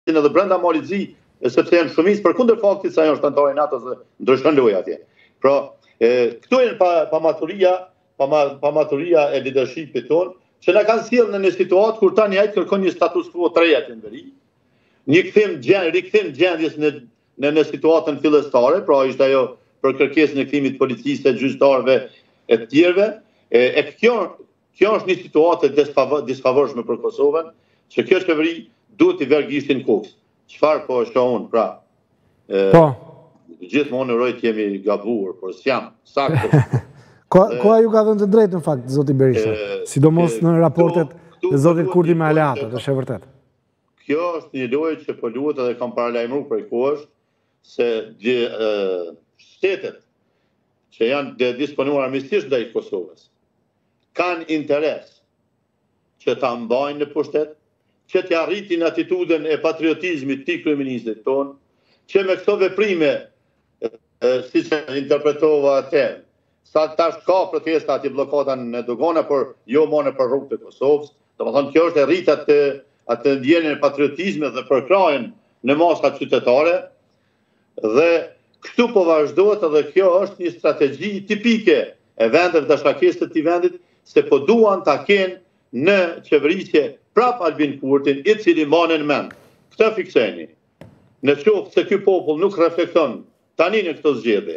edhe brenda Malit Zi, sepse janë shumicë përkundër faktit se ajo është anëtare e NATO-s dhe ndryshon loja atje. Pra, këtu janë pamaturia e leadershipit tonë, që na kanë sjellë në një situatë kur tani ai kërkon një status quo të re atje në veri. Një rikthim gjendjes në situatën fillestare, pra ishte ajo për kërkesën e kthimit të policisë, të gjyqtarëve e të tjerëve. Kjo është një situatë disfavorshme për Kosovën, që kjo qeveri duhet i verë gishtin kokës. Çfarë po e shoh unë, pra? Gjithmonë uroj të jemi gabuar, por s'jam saktë. Koha ju ka dhënë të drejtë në fakt, zoti Berisha, sidomos në raportet e zotit Kurti me aleatët, është e vërtet. Kjo është një lojë që po luhet edhe kam paralajmëruar prej kohësh se shtetet që janë disponuar armiqësisht ndaj Kosovës kanë interes që ta mbajnë në pushtet, që t'ja arritin atitudën e patriotizmit të kryeministit tonë, që me këto veprime, siç e interpretova atëherë, sa tash ka protesta aty bllokata në dogana, por jo më në për rrugët e Kosovës. Domethënë kjo është e rritë atë ndjenjen e patriotizmit dhe përkrajen në masat qytetare, dhe këtu po vazhdohet edhe kjo është një strategji tipike e vendeve dashkakesë të këtij vendit, se po duan ta kenë në qeverisje prap Albin Kurtin, i cili manen mend. Këtë fikseni. Në qoftë se ky popull nuk reflekton tani në këtë zgjedhje,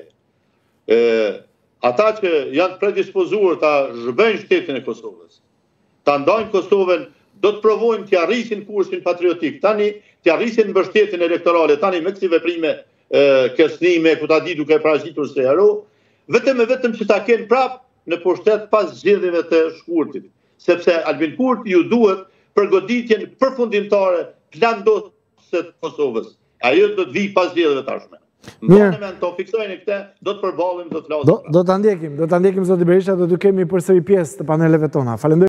ata që janë predispozuar ta zhbëjnë shtetin e Kosovës, ta ndajnë Kosovën, do të provojnë të arrisin kursin patriotik, tani të arrisin mbështetjen elektorale, tani me kësi veprime kësnime, ku ta di duke paraqitur se hero, vetëm që ta kenë prap në pushtet pas zgjedhjeve të shkurtit, sepse Albin Kurti ju duhet përgoditjen përfundimtare plandose të Kosovës. Ajo do të vi pas zgjedhjeve tashme. Në to fiksojnë këte, do të përballim, do të flasim. Do të ndjekim, zoti Berisha, do të kemi përsëri pjesë të paneleve tona. Falenderoj.